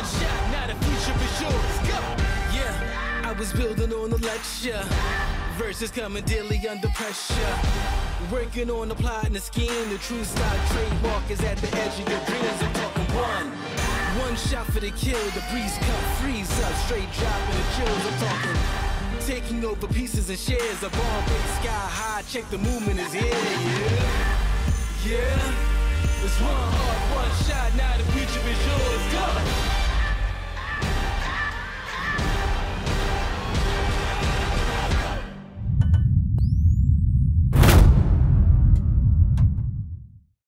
one shot, now the future is yours. Go! Yeah, I was building on the lecture. Verses coming daily under pressure. Working on the plot and the scheme. The true stock trademark is at the edge of your dreams. I'm talking one shot for the kill. The breeze come freeze up, straight dropping the chills. I'm talking taking over pieces and shares. A ball base sky high. Check the movement is here. Yeah, yeah. It's one heart, one shot. Now the future is yours. Go!